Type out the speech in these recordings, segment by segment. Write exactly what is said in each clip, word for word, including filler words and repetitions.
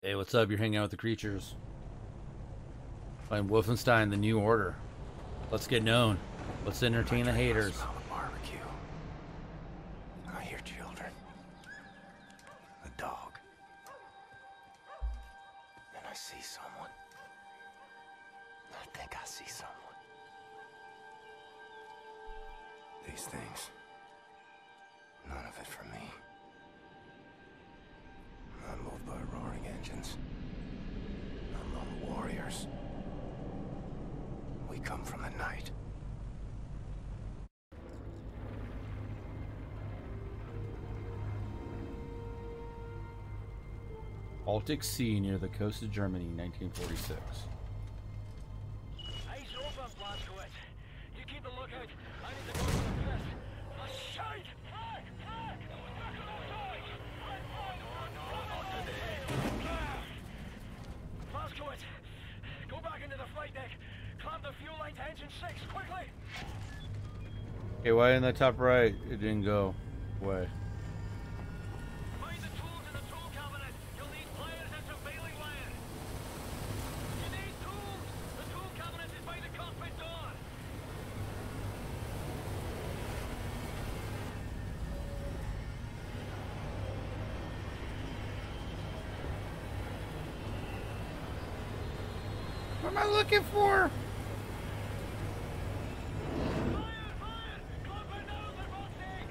Hey, what's up? You're hanging out with the creatures. Playing Wolfenstein: The New Order. Let's get known. Let's entertain the haters. I smell the barbecue. I hear children. A dog. And I see someone. I think I see someone. These things. None of it for me. I'm moved by roaring engines. I'm lone warriors. We come from the night. Baltic Sea near the coast of Germany, nineteen forty-six. Eyes open, Blazkowicz. You keep a lookout. I need to go to the pit. Oh, shite! Fuck! Fuck! Back on the side! Blazkowicz, go back into the flight deck. Clamp the fuel line to engine six, quickly! Okay, why in the top right it didn't go away? Find the tools in the tool cabinet. You'll need pliers and some bailing wire. You need tools. The tool cabinet is by the cockpit door. What am I looking for? Fire! Fire! Clamp it down, they're both sick!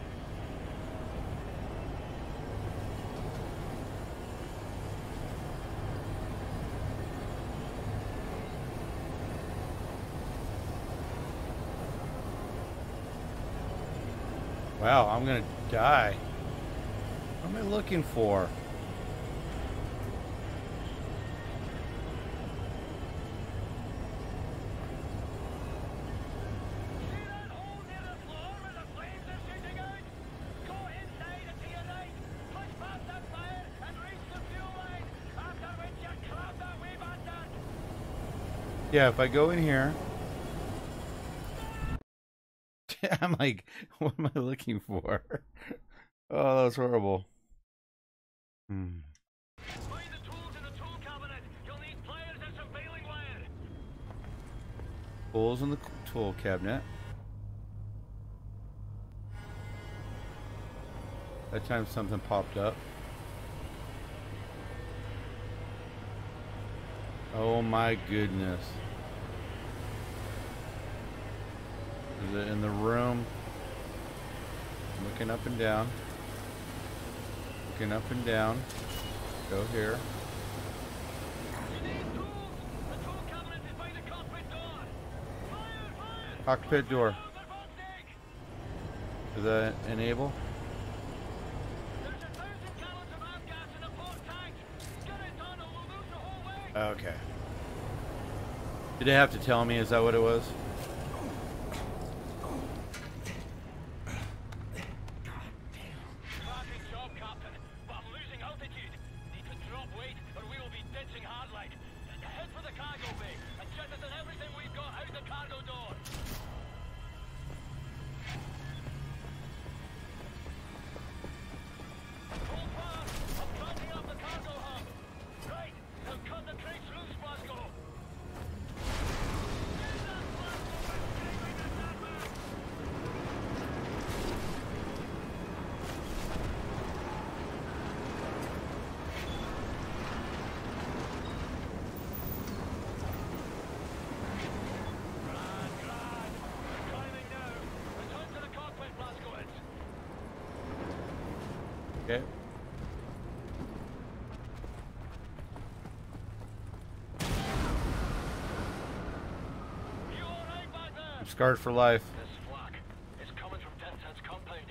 Wow, I'm gonna die. What am I looking for? See that hole near the floor where the flames are shooting out? Go inside and to your right. Push past that fire and reach the fuel line. After which you clamp that wee bastard. Yeah, if I go in here, I'm like, what am I looking for? Oh, that was horrible. Hmm. Find the tools in the tool cabinet. You'll need pliers and some bailing wire. Tools in the tool cabinet. That time something popped up. Oh my goodness. Is it in the room? I'm looking up and down. Looking up and down. Go here. You need tools. The tool cabinet is by the cockpit door. Fire! Fire! Cockpit door. Down, they're both sick. Does that enable? There's a thousand gallons of avgas in the port tank. Get it done or we'll lose the whole way. Okay. Did it have to tell me? Is that what it was? Cracking job, Captain, but I'm losing altitude. Need to drop weight or we will be ditching hard like. Head for the cargo bay and jettison everything we've got out the cargo door. Hold fast. I'm cranking up the cargo hub. Right, now cut the crates loose, Blazko. Get that Blazko and take the sandbag. Grand, grand. Climbing now. Return to the cockpit, Blazkowicz. Okay. You all right back there? I'm scarred for life. This flak is coming from Tencent's compound.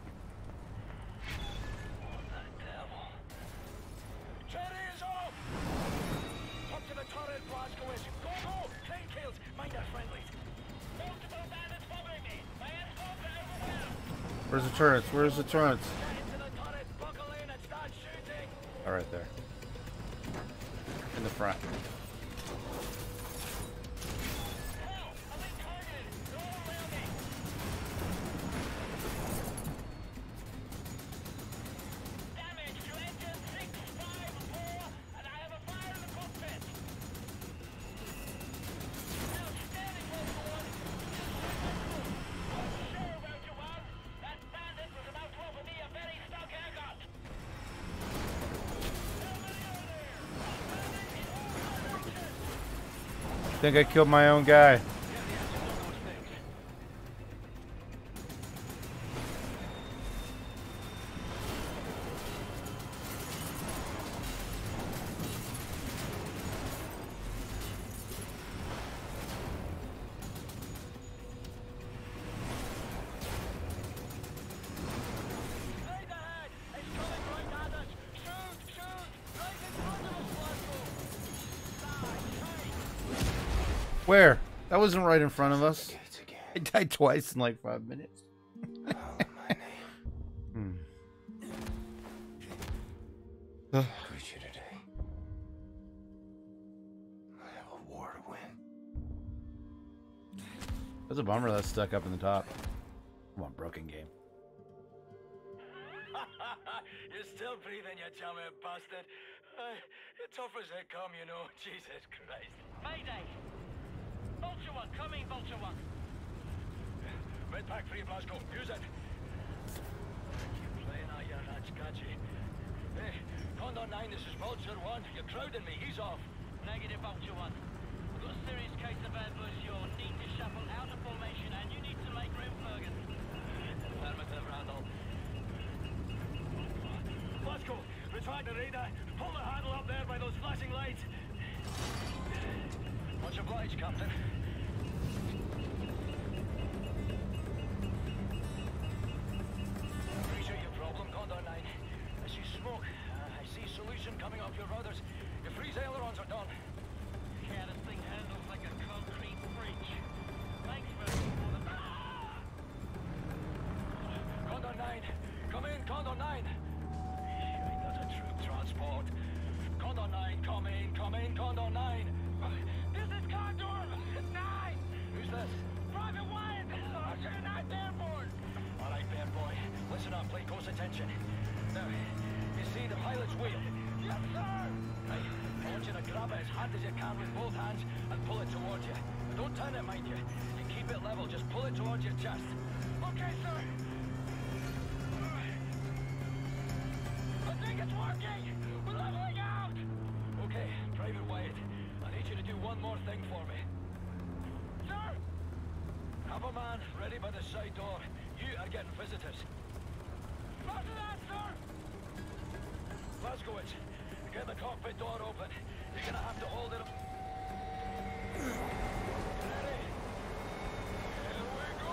What the devil? Cherry is off! Up to the turret, Blazkowicz. Go, go! Crane kills, mind our friendlies. Multiple bandits following me. My escorts are everywhere. Where's the turrets? Where's the turrets? Get into the turret, buckle in and start shooting. Oh, right there. In the front. Hell, I'm being targeted. They're all around me. Damage to engine six five four and think I killed my own guy. Where? That wasn't right in front of us. I died twice in like five minutes. hmm. Greet you today. I have a war to win. That's a bummer that's stuck up in the top. Come on, broken game. You're still breathing, you chummy bastard. Uh, you're tough as they come, you know. Jesus Christ. Mayday! Vulture one, coming, Vulture one. Red pack free, Glasgow. Use it. You're playing out your hatch, got you. Hey, Condor nine, this is Vulture one. You're crowding me. He's off. Negative, Vulture one. We've got a serious case of adverse. You'll need to shuffle out of formation, and you need to make room, Fergus. Affirmative, Randall. Glasgow, retract the radar. Pull the handle up there by those flashing lights. Much obliged, Captain. Appreciate your problem, Condor nine. I see smoke. Uh, I see solution coming off your rudders. Your freeze ailerons are done. Yeah, this thing handles like a concrete bridge. Thanks for for the... Condor nine, come in, Condor nine. Ain't that a troop transport? Condor nine, come in, come in, Condor nine. This is Condor nine. Who's this? Private Wyatt. Sergeant Knight Airborne. All right, bear boy. Listen up, pay close attention. Now, you see the pilot's wheel? Yes, sir. Right. I want you to grab it as hard as you can with both hands and pull it towards you. Don't turn it, mind you. And keep it level. Just pull it towards your chest. Okay, sir. I think it's working. We're leveling out. Okay, Private Wyatt. I need you to do one more thing for me. Sir! Have a man ready by the side door. You are getting visitors. Roger that, sir! Glasgowitz, get the cockpit door open. You're gonna have to hold it up. Ready? Here we go!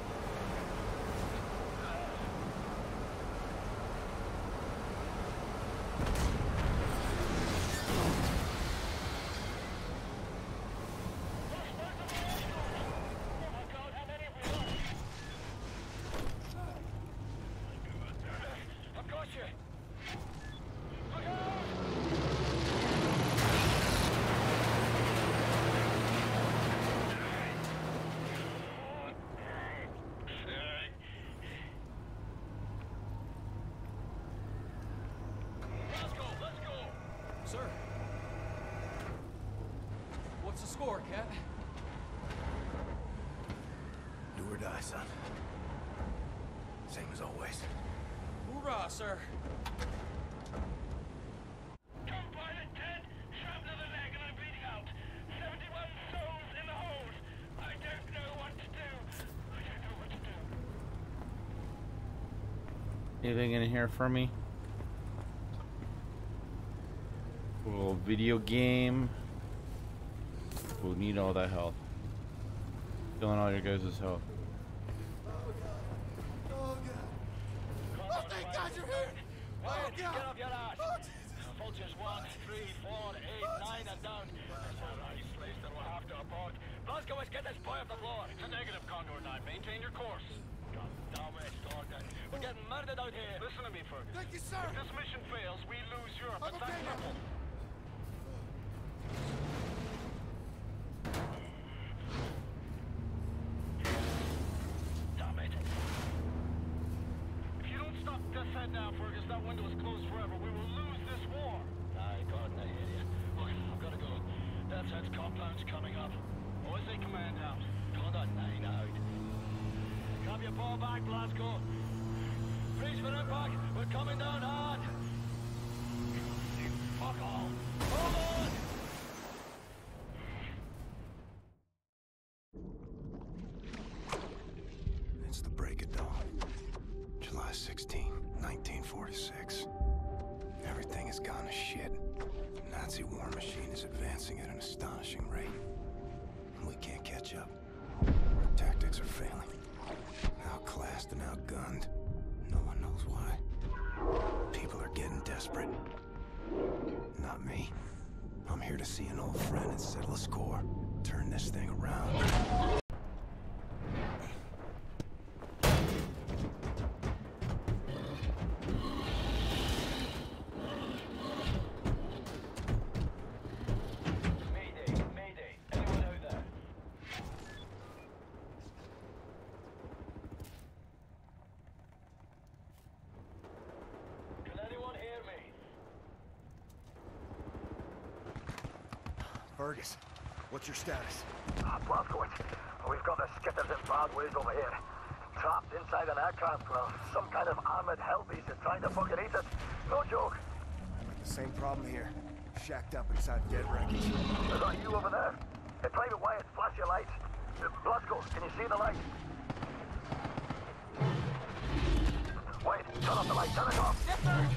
Sir. What's the score, Cat? Do or die, son. Same as always. Hoorah, sir. Come pilot dead, shrapnel in the leg and I'm bleeding out. seventy-one souls in the hold. I don't know what to do. I don't know what to do. Anything in here for me? A little video game. We'll need all that health. Killing all your guys' health. Oh, God. Oh, thank God you're here! Oh, Wyatt, God! get up your ass. Oh, Jesus! Vultures one, three, four, eight, nine, and down. That's our ice place that we'll have to abort. Glasgow, let's get this boy off the floor. It's a negative, Condor nine. Maintain your course. God damn it, Gordon. We're getting murdered out here. Listen to me, Fergus. Thank you, sir! If this mission fails, we lose Europe. I'm It's okay that now. simple. Damn it. If you don't stop this head now, Fergus, that window is closed forever. We will lose this war. Aye, Gordon, I hear you. Look, I've got to go. Death's Head's compound's coming up. O S A command out. Condor nine out. Grab your ball back, Glasgow. Freeze for impact. We're coming down hard. Fuck all. Hold on! sixteen, nineteen forty-six. Everything has gone to shit. The Nazi war machine is advancing at an astonishing rate. We can't catch up. Our tactics are failing. Outclassed and outgunned. No one knows why. People are getting desperate. Not me. I'm here to see an old friend and settle a score. Turn this thing around. Mayday, mayday. Anyone out there? Can anyone hear me? Fergus, what's your status? Ah, Blazkowicz, we've got the skitters in bad ways over here. Trapped inside an aircraft, well, some kind of armored hellbeast is trying to fucking eat us. No joke. The same problem here. Shacked up inside dead wreckage. Is that you over there? Hey, Private Wyatt, flash your lights. Uh, Blazko, can you see the light? Wait, turn off the light, turn it off. Yes, sir.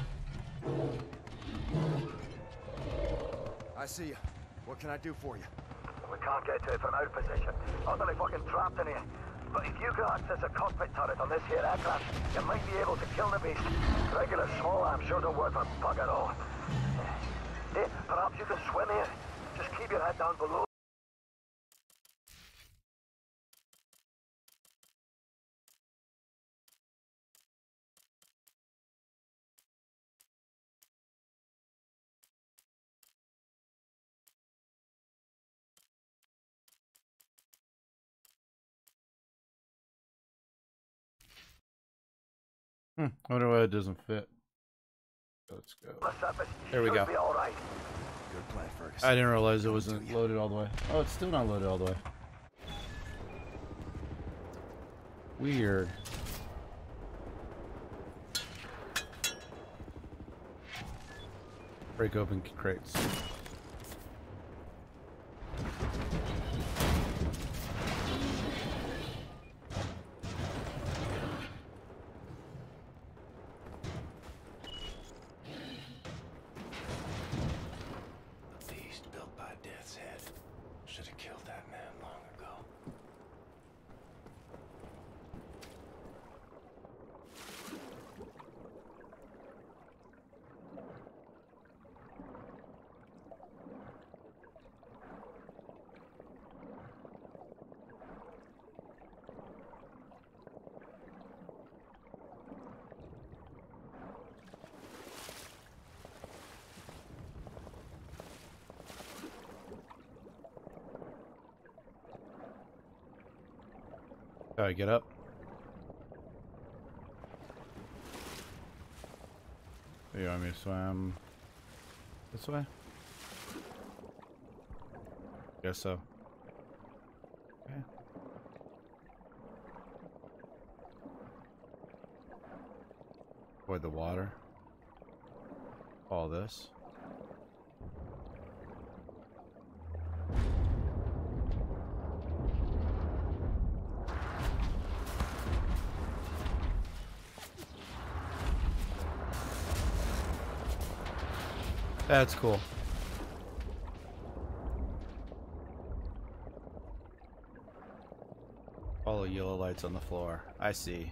I see you. What can I do for you? We can't get to it from our position. Utterly fucking trapped in here. But if you can access a cockpit turret on this here aircraft, you might be able to kill the beast. Regular small arms sure don't work for bug at all. Hey, perhaps you can swim here. Just keep your head down below. Hmm. I wonder why it doesn't fit. Let's go. The surface There we should go. be all right. Good plan, Fergus. I didn't realize it wasn't loaded all the way. Oh, it's still not loaded all the way. Weird. Break open crates. The beast built by Death's Head. Should have killed that man long ago. How do I get up? You want me to swim this way? Guess so. Okay. Avoid the water. All this. That's cool. All the yellow lights on the floor. I see.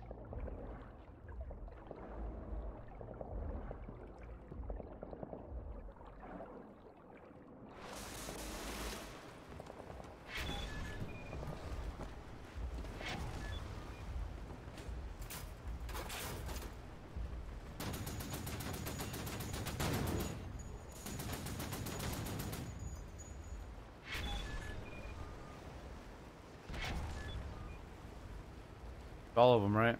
All of them, right?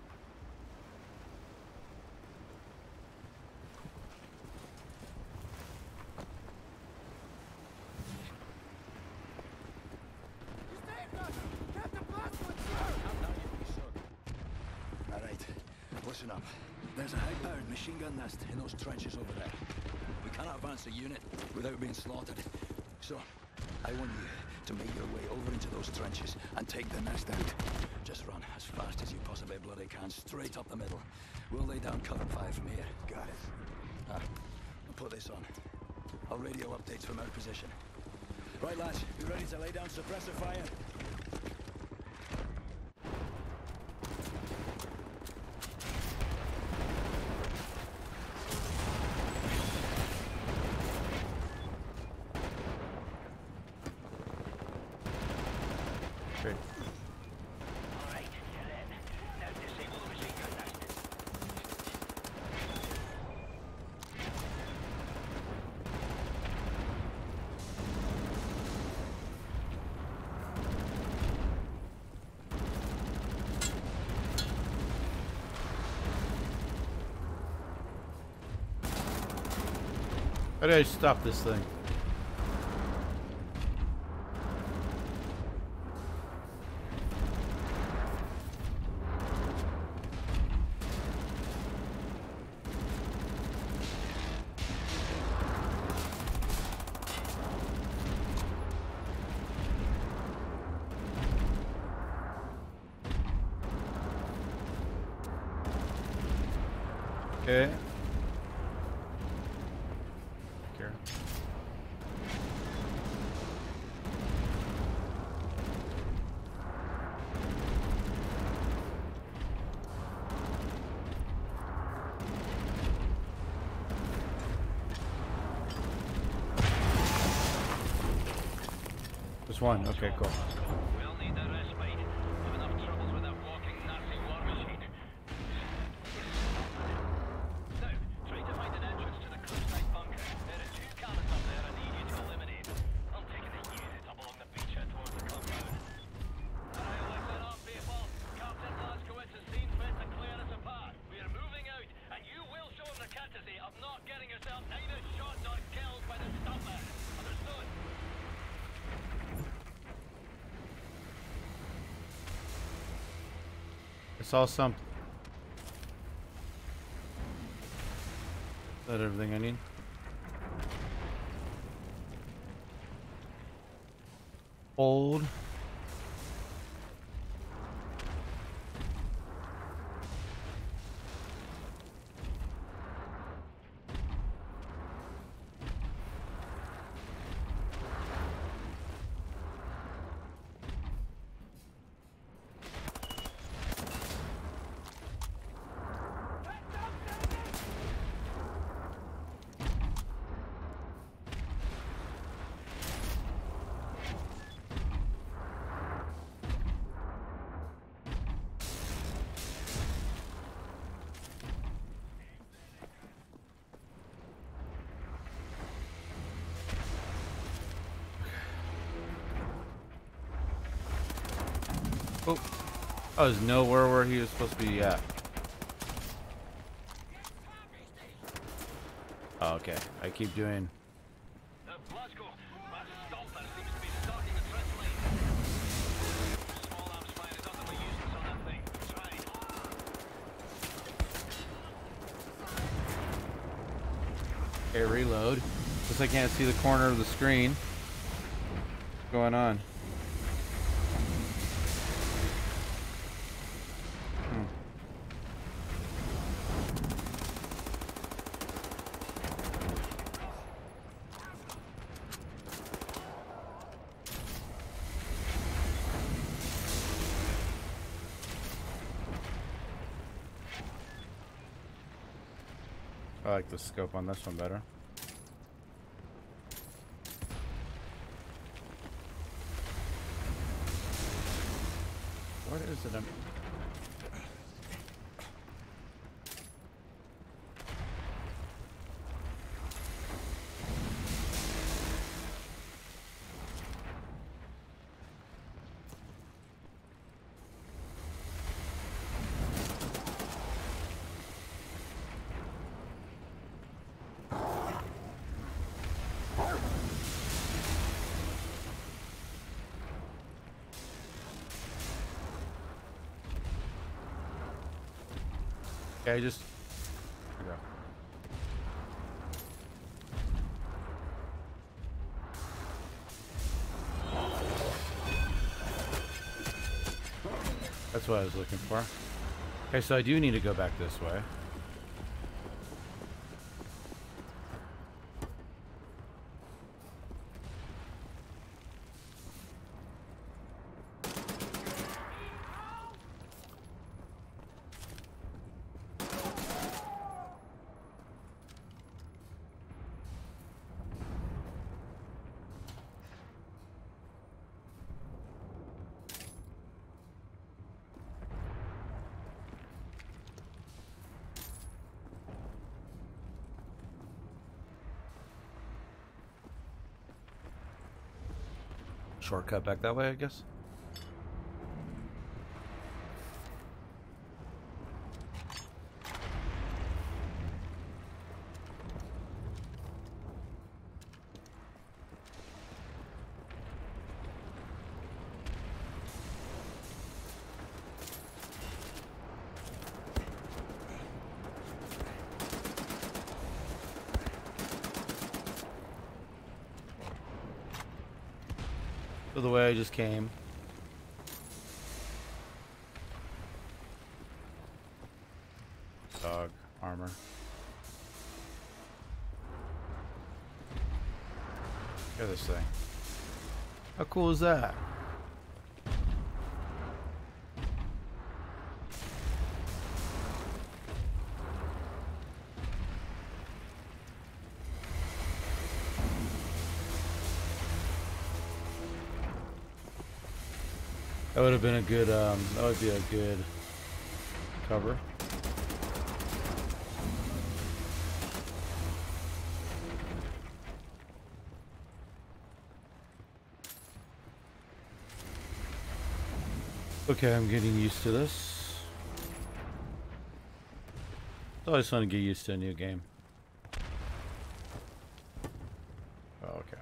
All right, listen up. There's a high-powered machine gun nest in those trenches over there. We cannot advance a unit without being slaughtered. So, I want you to make your way over into those trenches and take the nest out. Just run as fast as you possibly bloody can, straight up the middle. We'll lay down cover fire from here. Got it. Ah, I'll put this on. I'll radio updates from our position. Right, lads, you ready to lay down suppressor fire? Great. All right, you're in. Now disable the machine gun nest. How do I stop this thing? Okay. Here. Just one. Okay, cool. We'll need a respite. Have enough troubles with that walking Nazi war machine. Now, try to find an entrance to the cliffside bunker. There are two cannons up there I need you to eliminate. I'm taking a unit up along the beach head towards the compound. Alright, listen up, people. Captain Blazkowicz has seen fit to clear us apart. We are moving out, and you will show him the courtesy of not getting yourself either shot or killed by the stuntman. Understood? I saw something. Is that everything I need? Hold. Oh, I was nowhere where he was supposed to be at. Oh, okay. I keep doing. Uh, Blazko, that Stalker seems to be stalking the trench line. Small arms fire is utterly useless on that thing. Try. Okay, reload. Because I can't see the corner of the screen. What's going on? Hmm. I like the scope on this one better. What is it? I'm Okay, just here we go. That's what I was looking for. Okay, so I do need to go back this way. Shortcut back that way, I guess. So the way I just came. Dog armor. Look at this thing. How cool is that? That would have been a good, um, that would be a good cover. Okay, I'm getting used to this. I just want to get used to a new game. Oh, okay.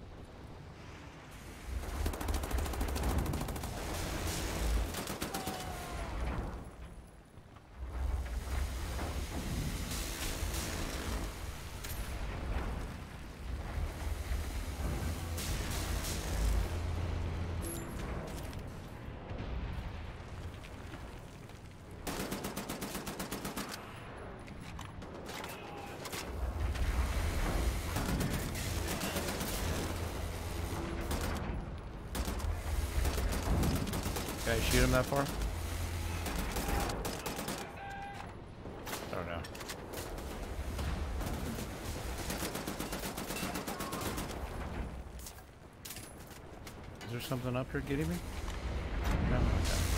Can I shoot him that far? I don't know. Is there something up here getting me? No, okay.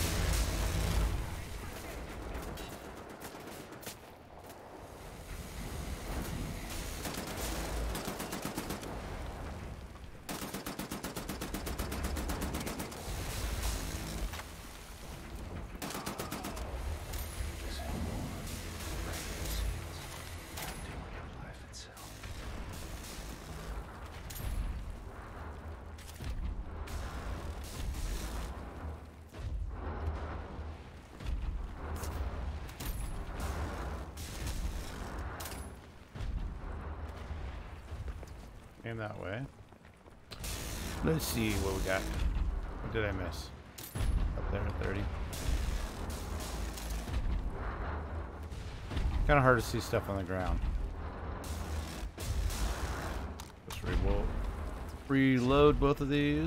Aim that way. Let's see what we got. What did I miss? Up there at thirty. Kind of hard to see stuff on the ground. Let's reload, reload both of these.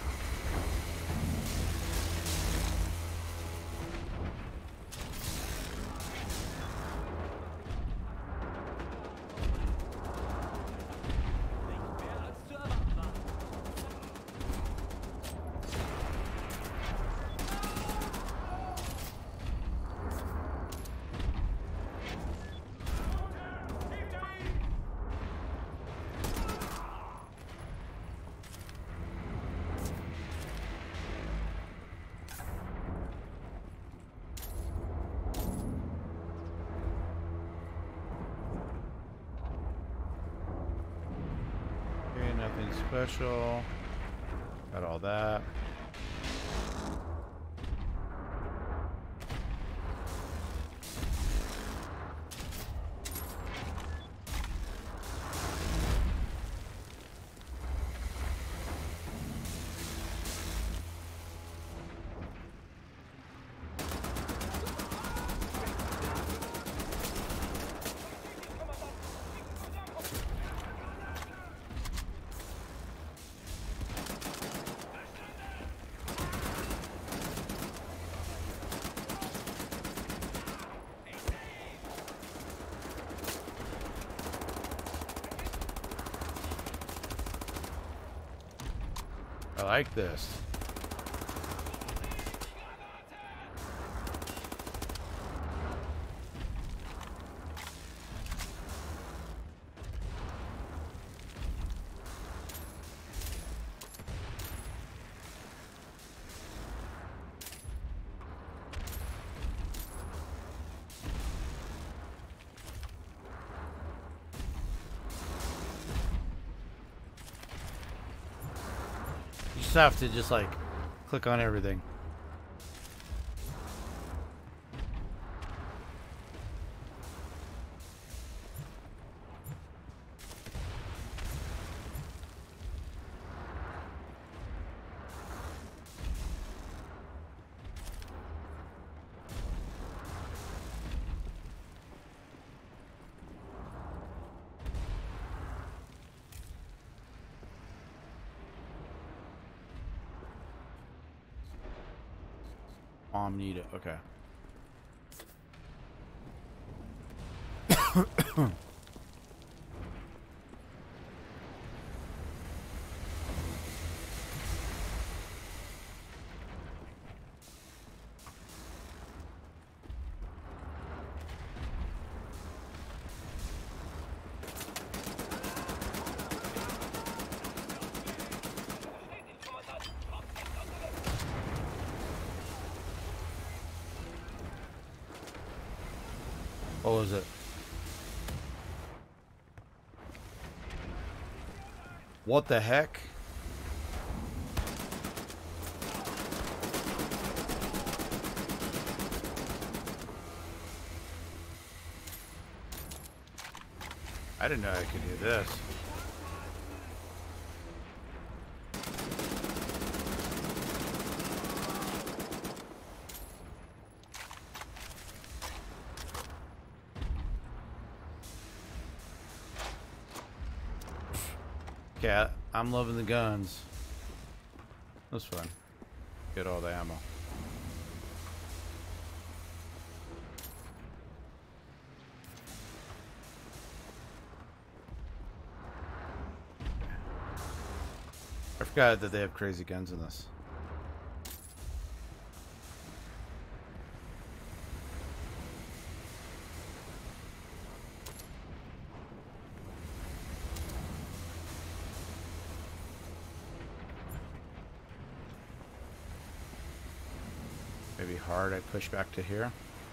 Nothing special. Got all that. I like this. have to just like click on everything. Mom need it. Okay. What was it? What the heck? I didn't know I could do this. Cat, I'm loving the guns. That's fun. Get all the ammo. I forgot that they have crazy guns in this. Maybe hard, I push back to here.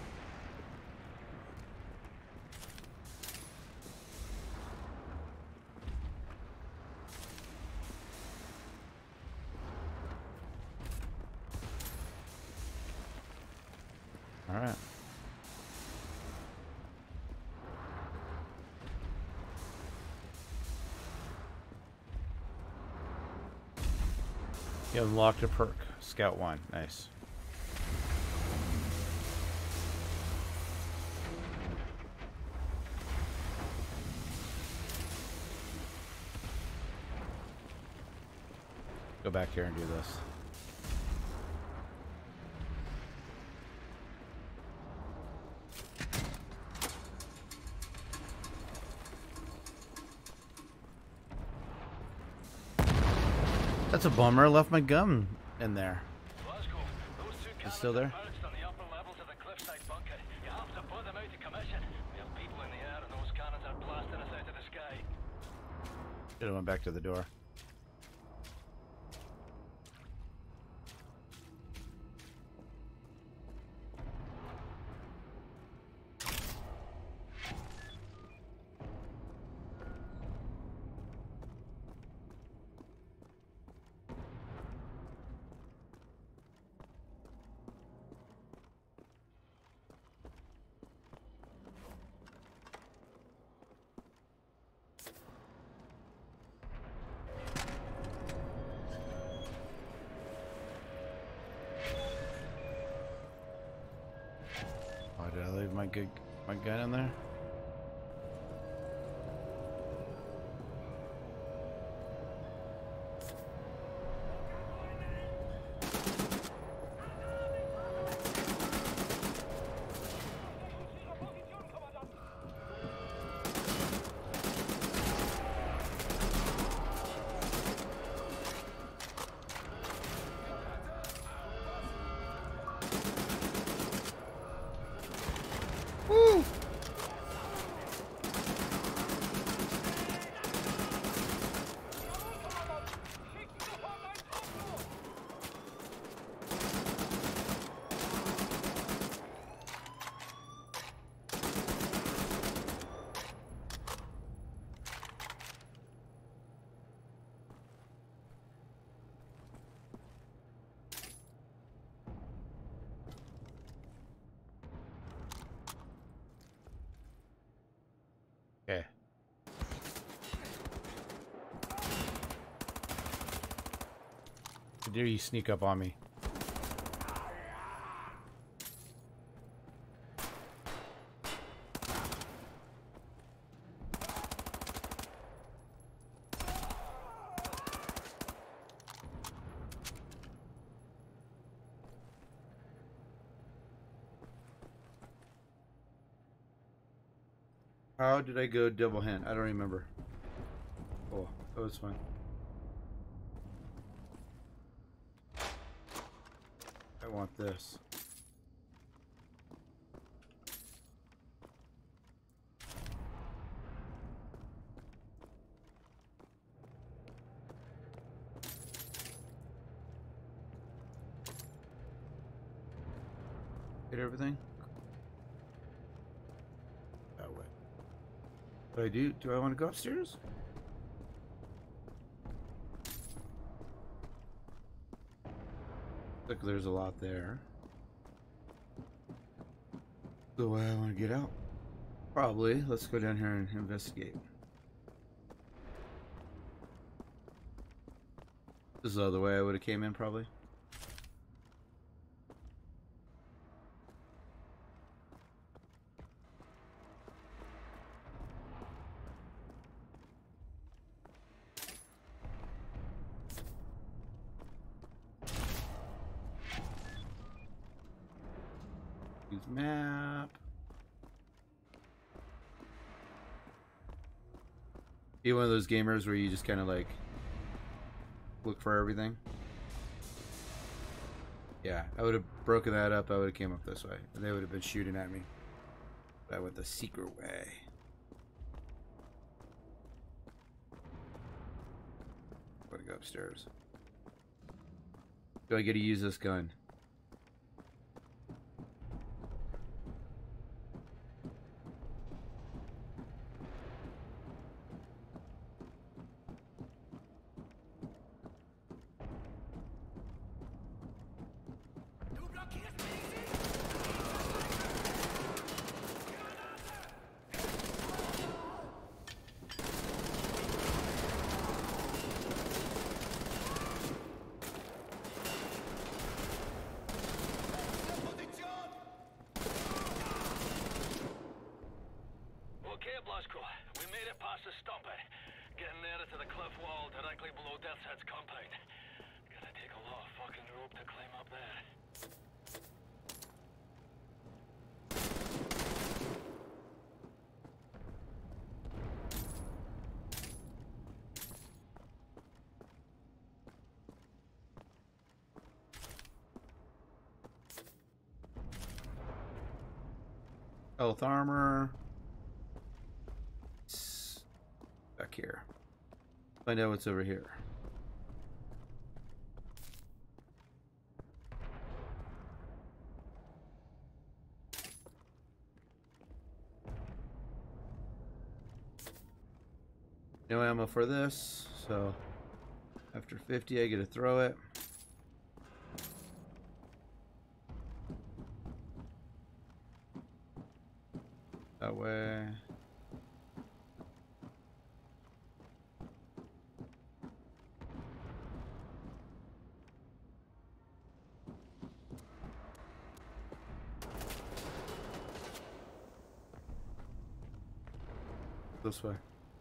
All right. You unlocked a perk. Scout one. Nice. Go back here and do this. That's a bummer. I left my gun in there. Glasgow, those two It's still there? cannons are mounted on the upper levels of the cliffside bunker. You have to put them out of commission. We have people in the air and those cannons are blasting us out of the sky. Should have went back to the door. Did I leave my good my gun in there? dare you sneak up on me? How did I go double hand? I don't remember. Oh, that was fun. I want this. Get everything? That way. What do I do? Do I want to go upstairs? Look, there's a lot there. The way I want to get out? Probably. Let's go down here and investigate. This is the other way I would have came in, probably. Use map. Be one of those gamers where you just kind of like look for everything. Yeah, I would have broken that up. I would have came up this way, and they would have been shooting at me. But I went the secret way. I'm gonna go upstairs. Do I get to use this gun? We made it past the stumpy. Getting nearer to the cliff wall directly below Death's Head's compound. Gonna take a lot of fucking rope to climb up there. Health armor. Back here. Find out what's over here. No ammo for this, so after fifty I get to throw it. That way. This way.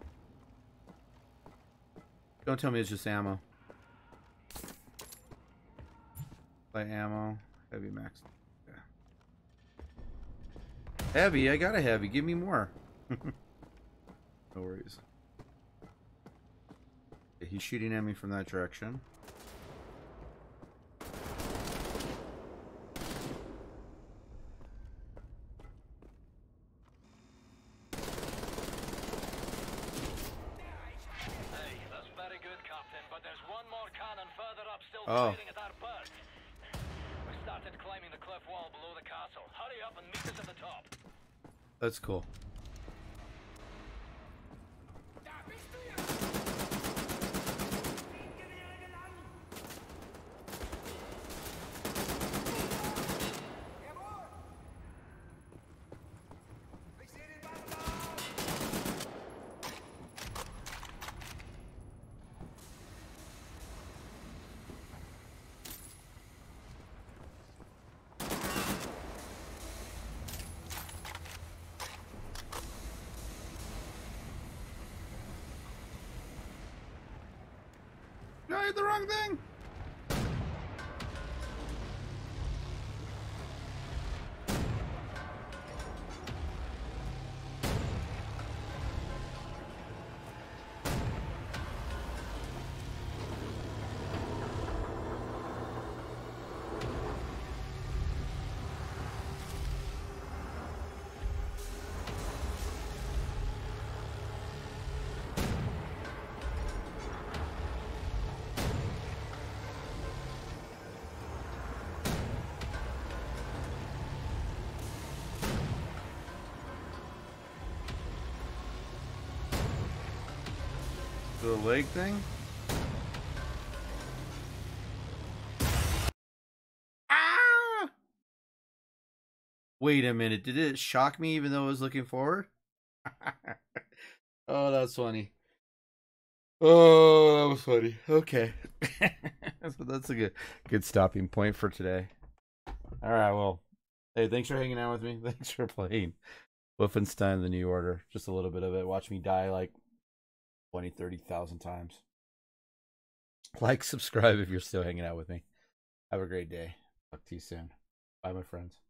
Don't tell me it's just ammo. Light ammo. Heavy max. Yeah. Heavy? I got a heavy. Give me more. No worries. Okay, he's shooting at me from that direction. Oh. At our bird. We started climbing the cliff wall below the castle. Hurry up and meet us at the top. That's cool. No, I hit the wrong thing. The leg thing? Ah! Wait a minute, did it shock me even though I was looking forward? Oh, that's funny. Oh, that was funny. Okay. So that's a good good stopping point for today. Alright, well. Hey, thanks for hanging out with me. Thanks for playing Wolfenstein the New Order. Just a little bit of it. Watch me die like twenty, thirty thousand times. Like, subscribe if you're still hanging out with me. Have a great day. Talk to you soon. Bye, my friends.